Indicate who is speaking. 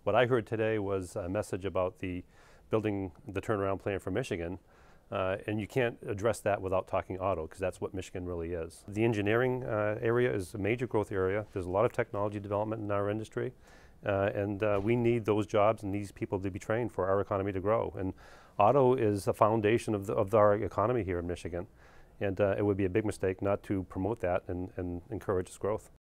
Speaker 1: What I heard today was a message about building the turnaround plan for Michigan, and you can't address that without talking auto, because that's what Michigan really is. The engineering area is a major growth area. There's a lot of technology development in our industry, and we need those jobs and these people to be trained for our economy to grow. And auto is the foundation of our economy here in Michigan, and it would be a big mistake not to promote that and encourage its growth.